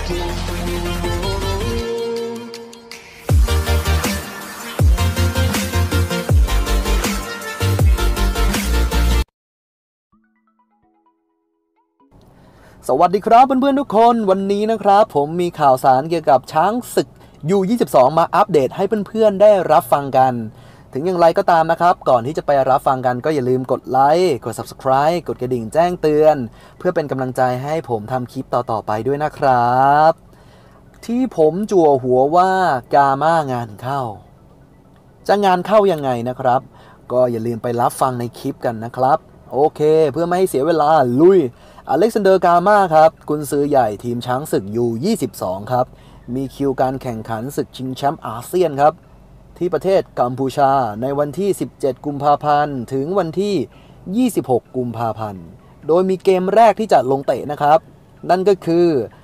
สวัสดีครับเพื่อนๆทุกคนวันนี้นะครับผมมีข่าวสารเกี่ยวกับช้างศึก U22 มาอัปเดตให้เพื่อนๆได้รับฟังกันถึงอย่างไรก็ตามนะครับก่อนที่จะไปรับฟังกันก็อย่าลืมกดไลค์กด Subscribe กดกระดิ่งแจ้งเตือนเพื่อเป็นกำลังใจให้ผมทำคลิปต่อๆไปด้วยนะครับที่ผมจั่วหัวว่ากาม่างานเข้าจะงานเข้ายังไงนะครับก็อย่าลืมไปรับฟังในคลิปกันนะครับโอเคเพื่อไม่ให้เสียเวลาลุยอเล็กซานเดอร์กาม่าครับกุนซือใหญ่ทีมช้างศึก U22 ครับมีคิวการแข่งขันศึกชิงแชมป์อาเซียนครับที่ประเทศกัมพูชาในวันที่17กุมภาพันธ์ถึงวันที่26กุมภาพันธ์โดยมีเกมแรกที่จะลงเตะนะครับนั่นก็คือ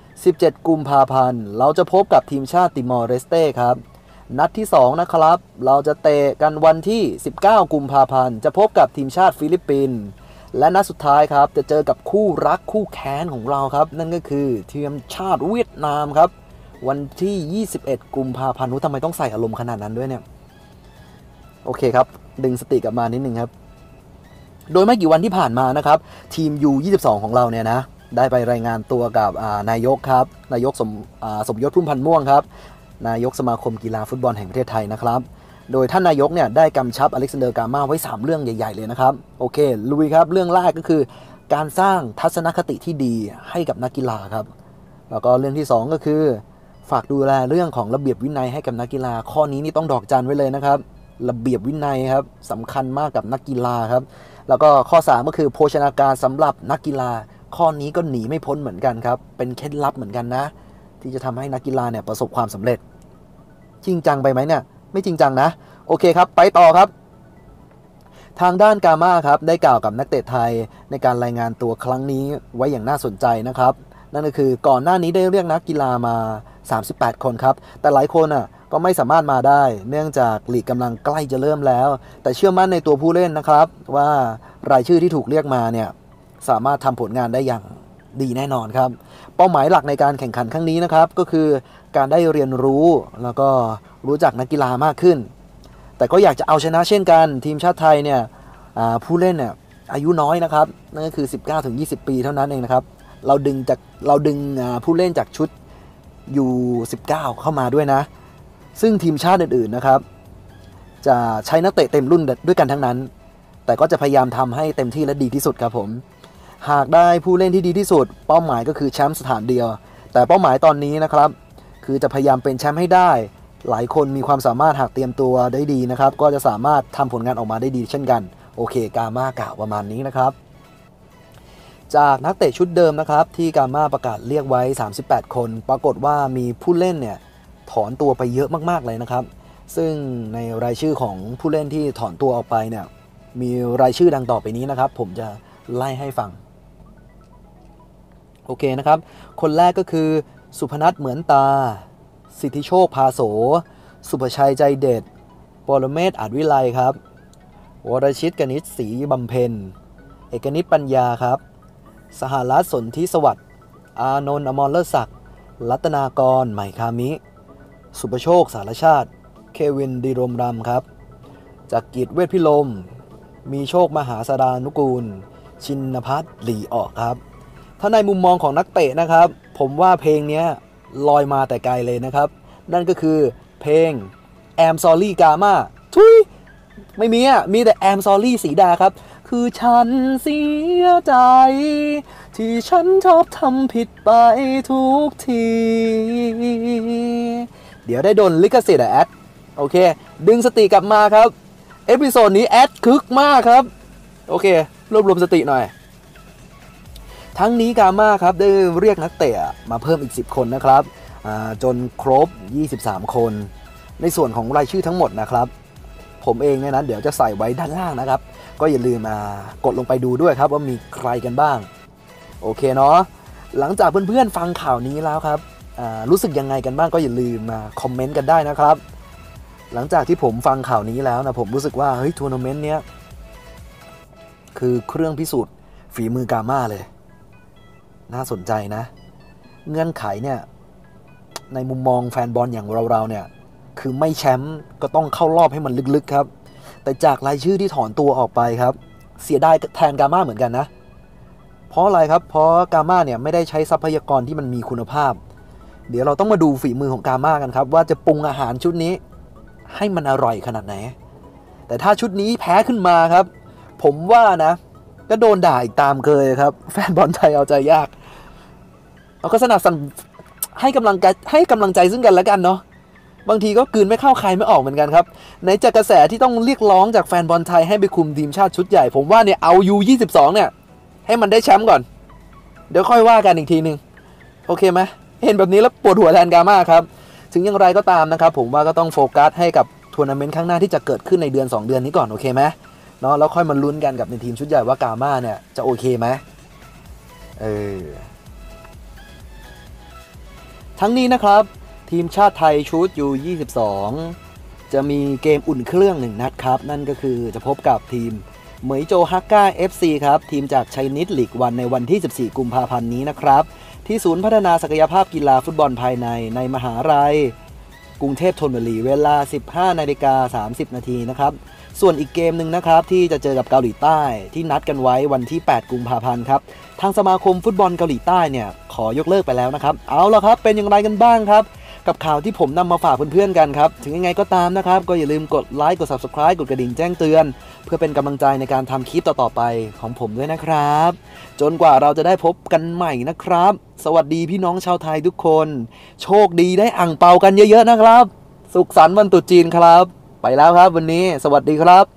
17กุมภาพันธ์เราจะพบกับทีมชาติติมอร์เลสเต้ครับนัดที่2นะครับเราจะเตะกันวันที่19กุมภาพันธ์จะพบกับทีมชาติฟิลิปปินส์และนัดสุดท้ายครับจะเจอกับคู่รักคู่แค้นของเราครับนั่นก็คือทีมชาติเวียดนามครับวันที่21กุมภาพันธ์ทำไมต้องใส่อารมณ์ขนาดนั้นด้วยเนี่ยโอเคครับดึงสติกลับมานิดนึงครับโดยไม่กี่วันที่ผ่านมานะครับทีม U22 ของเราเนี่ยนะได้ไปรายงานตัวกับนายกครับนายกสมยศพุ่มพันธ์ม่วงครับนายกสมาคมกีฬาฟุตบอลแห่งประเทศไทยนะครับโดยท่านนายกเนี่ยได้กำชับอเล็กซานเดอร์กาม่าไว้3เรื่องใหญ่ๆเลยนะครับโอเคลุยครับเรื่องแรกก็คือการสร้างทัศนคติที่ดีให้กับนักกีฬาครับแล้วก็เรื่องที่2ก็คือฝากดูแลเรื่องของระเบียบวินัยให้กับนักกีฬาข้อนี้นี่ต้องดอกจันไว้เลยนะครับระเบียบวินัยครับสำคัญมากกับนักกีฬาครับแล้วก็ข้อ3ก็คือโภชนาการสำหรับนักกีฬาข้อนี้ก็หนีไม่พ้นเหมือนกันครับเป็นเคล็ดลับเหมือนกันนะที่จะทำให้นักกีฬาเนี่ยประสบความสำเร็จจริงจังไปไหมเนี่ยไม่จริงจังนะโอเคครับไปต่อครับทางด้านกาม่าครับได้กล่าวกับนักเตะไทยในการรายงานตัวครั้งนี้ไว้อย่างน่าสนใจนะครับนั่นก็คือก่อนหน้านี้ได้เรียกนักกีฬามา38คนครับแต่หลายคนก็ไม่สามารถมาได้เนื่องจากลีกกำลังใกล้จะเริ่มแล้วแต่เชื่อมั่นในตัวผู้เล่นนะครับว่ารายชื่อที่ถูกเรียกมาเนี่ยสามารถทำผลงานได้อย่างดีแน่นอนครับเป้าหมายหลักในการแข่งขันครั้งนี้นะครับก็คือการได้เรียนรู้แล้วก็รู้จักนักกีฬามากขึ้นแต่ก็อยากจะเอาชนะเช่นกันทีมชาติไทยเนี่ยผู้เล่นเนี่ยอายุน้อยนะครับนั่นก็คือ 19-20 ปีเท่านั้นเองนะครับเราดึงผู้เล่นจากชุดอยู่19เข้ามาด้วยนะซึ่งทีมชาติอื่นๆนะครับจะใช้นักเตะเต็มรุ่นด้วยกันทั้งนั้นแต่ก็จะพยายามทำให้เต็มที่และดีที่สุดครับผมหากได้ผู้เล่นที่ดีที่สุดเป้าหมายก็คือแชมป์สถานเดียวแต่เป้าหมายตอนนี้นะครับคือจะพยายามเป็นแชมป์ให้ได้หลายคนมีความสามารถหากเตรียมตัวได้ดีนะครับก็จะสามารถทำผลงานออกมาได้ดีเช่นกันโอเคกาม่ากล่าวประมาณนี้นะครับจากนักเตะชุดเดิมนะครับที่กาม่าประกาศเรียกไว้38คนปรากฏว่ามีผู้เล่นเนี่ยถอนตัวไปเยอะมากๆเลยนะครับซึ่งในรายชื่อของผู้เล่นที่ถอนตัวออกไปเนี่ยมีรายชื่อดังต่อไปนี้นะครับผมจะไล่ให้ฟังโอเคนะครับคนแรกก็คือสุพนัทเหมือนตาสิทธิโชคพาโสสุภชัยใจเด็ดปรเมศอาจวิไลครับวรชิตกนิษฐ์ศรีบำเพ็ญเอกนิษฐ์ปัญญาครับสหรัฐสนธิสวัสดิ์อานนท์อมรเลิศศักดิ์รัตนากรใหม่คามิสุประโชคสารชาติเควินดิรมรำครับจักริดเวชพิลมมีโชคมหาสดานุกูลชินภัทรหลีออกครับถ้าในมุมมองของนักเตะนะครับผมว่าเพลงนี้ลอยมาแต่ไกลเลยนะครับนั่นก็คือเพลง I'm Sorry Gamma ทุยไม่มีแต่ I'm Sorry สีดาครับคือฉันเสียใจที่ฉันชอบทำผิดไปทุกทีเดี๋ยวได้โดนลิขสิทธิ์แอดโอเคดึงสติกลับมาครับเอพิโซดนี้แอดคึกมากครับโอเครวบรวมสติหน่อยทั้งนี้กาม่าครับได้เรียกนักเตะมาเพิ่มอีก10คนนะครับจนครบ23คนในส่วนของรายชื่อทั้งหมดนะครับผมเองเนี่ยนะเดี๋ยวจะใส่ไว้ด้านล่างนะครับก็อย่าลืมกดลงไปดูด้วยครับว่ามีใครกันบ้างโอเคเนาะหลังจากเพื่อนๆฟังข่าวนี้แล้วครับรู้สึกยังไงกันบ้างก็อย่าลืมมาคอมเมนต์กันได้นะครับหลังจากที่ผมฟังข่าวนี้แล้วนะผมรู้สึกว่าเฮ้ยทัวร์นาเมนต์เนี้ยคือเครื่องพิสูจน์ฝีมือกาม่าเลยน่าสนใจนะเงื่อนไขเนี่ยในมุมมองแฟนบอลอย่างเราเนี่ยคือไม่แชมป์ก็ต้องเข้ารอบให้มันลึกๆครับแต่จากรายชื่อที่ถอนตัวออกไปครับเสียดายแทนกาม่าเหมือนกันนะเพราะอะไรครับเพราะกาม่าเนี่ยไม่ได้ใช้ทรัพยากรที่มันมีคุณภาพเดี๋ยวเราต้องมาดูฝีมือของกาม่ากันครับว่าจะปรุงอาหารชุดนี้ให้มันอร่อยขนาดไหนแต่ถ้าชุดนี้แพ้ขึ้นมาครับผมว่านะก็โดนด่าอีกตามเคยครับแฟนบอลไทยเอาใจยากเราก็สนับสนุนให้กำลังใจซึ่งกันและกันเนาะบางทีก็กลืนไม่เข้าใครไม่ออกเหมือนกันครับในจากกระแสที่ต้องเรียกร้องจากแฟนบอลไทยให้ไปคุมทีมชาติชุดใหญ่ผมว่าเนี่ยเอา U22 เนี่ยให้มันได้แชมป์ก่อนเดี๋ยวค่อยว่ากันอีกทีนึงโอเคไหมเห็นแบบนี้แล้วปวดหัวแทนกาม่าครับถึงอย่างไรก็ตามนะครับผมว่าก็ต้องโฟกัสให้กับทัวร์นาเมนต์ข้างหน้าที่จะเกิดขึ้นในเดือน2 เดือนนี้ก่อนโอเคไหมเนาะแล้วค่อยมาลุ้นกันกับในทีมชุดใหญ่ว่ากาม่าเนี่ยจะโอเคไหมทั้งนี้นะครับทีมชาติไทยชุด U22 จะมีเกมอุ่นเครื่อง1 นัดครับนั่นก็คือจะพบกับทีมเหมยโจฮักก้า FC ครับทีมจากไชนีสลีกวันในวันที่14 กุมภาพันธ์นี้นะครับที่ศูนย์พัฒนาศักยภาพกีฬาฟุตบอลภายในมหาลัยกรุงเทพธนบุรีเวลา 15:30 น.นะครับส่วนอีกเกมหนึ่งนะครับที่จะเจอกับเกาหลีใต้ที่นัดกันไว้วันที่8 กุมภาพันธ์ครับทางสมาคมฟุตบอลเกาหลีใต้เนี่ยขอยกเลิกไปแล้วนะครับเอาล่ะครับเป็นอย่างไรกันบ้างครับกับข่าวที่ผมนำมาฝากเพื่อนๆกันครับถึงยังไงก็ตามนะครับก็อย่าลืมกดไลค์กด Subscribe กดกระดิ่งแจ้งเตือนเพื่อเป็นกำลังใจในการทำคลิปต่อๆไปของผมด้วยนะครับจนกว่าเราจะได้พบกันใหม่นะครับสวัสดีพี่น้องชาวไทยทุกคนโชคดีได้อั่งเปากันเยอะๆนะครับสุขสันต์วันตรุษจีนครับไปแล้วครับวันนี้สวัสดีครับ